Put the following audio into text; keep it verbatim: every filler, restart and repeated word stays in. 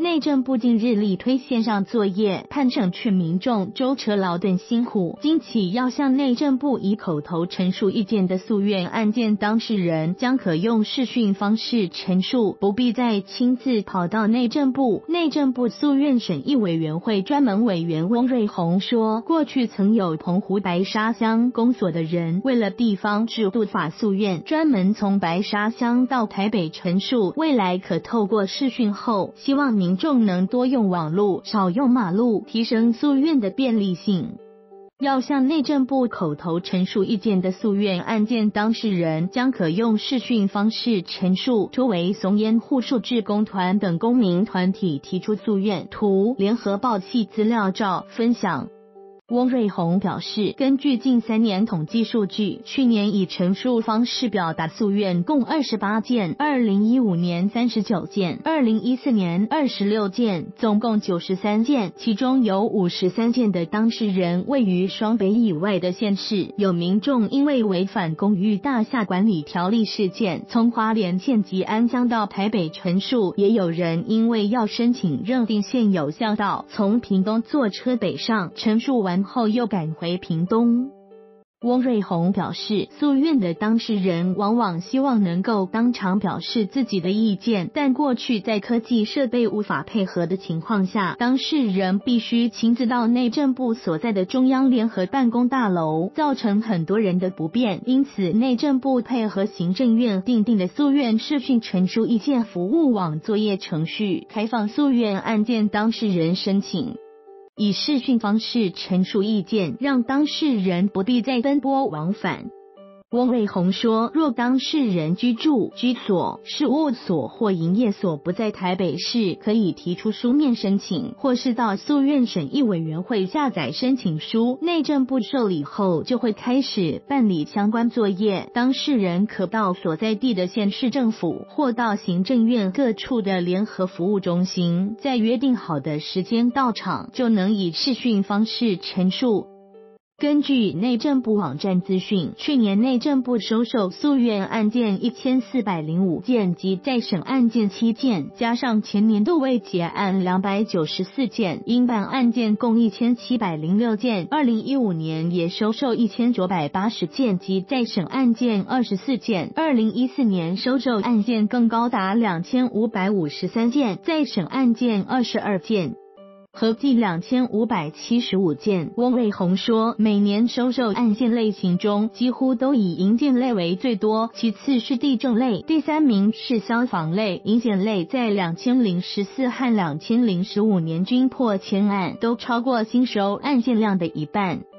内政部近日力推线上作业判省去民众舟车劳顿辛苦，今起要向内政部以口头陈述意见的诉愿案件当事人将可用视讯方式陈述，不必再亲自跑到内政部。内政部诉愿审议委员会专门委员翁瑞红说，过去曾有澎湖白沙乡公所的人为了地方制度法诉愿，专门从白沙乡到台北陈述，未来可透过视讯后，希望民众能多用网路，少用马路，提升诉愿的便利性。要向内政部口头陈述意见的诉愿案件当事人将可用视讯方式陈述。周围松烟护树志工团等公民团体提出诉愿，图联合报系资料照分享。翁瑞红表示，根据近三年统计数据，去年以陈述方式表达诉愿共二十八件，二零一五年三十九件，二零一四年二十六件，总共九十三件，其中有五十三件的当事人位于双北以外的县市。有民众因为违反公寓大厦管理条例事件，从花莲县及安江到台北陈述，也有人因为要申请认定现有巷道，从屏东坐车北上，陈述完后又赶回屏东。翁瑞红表示，诉愿的当事人往往希望能够当场表示自己的意见，但过去在科技设备无法配合的情况下，当事人必须亲自到内政部所在的中央联合办公大楼，造成很多人的不便。因此，内政部配合行政院订定的诉愿视讯陈述意见服务网作业程序，开放诉愿案件当事人申请以视讯方式陈述意见，让当事人不必再奔波往返。翁瑞红说，若当事人居住、居所、事务所或营业所不在台北市，可以提出书面申请，或是到诉愿审议委员会下载申请书，内政部受理后就会开始办理相关作业。当事人可到所在地的县市政府或到行政院各处的联合服务中心，在约定好的时间到场，就能以视讯方式陈述。根据内政部网站资讯，去年内政部收受诉愿案件一千四百零五件及再审案件七件，加上前年度未结案两百九十四件，应办案件共一千七百零六件。二零一五年也收受一千九百八十件及再审案件二十四件，二零一四年收受案件更高达两千五百五十三件，再审案件二十二件。合计两千五百七十五件。翁瑞红说，每年收受案件类型中，几乎都以营建类为最多，其次是地政类，第三名是消防类。营建类在两千零十四和两千零十五年均破千案，都超过新收案件量的一半。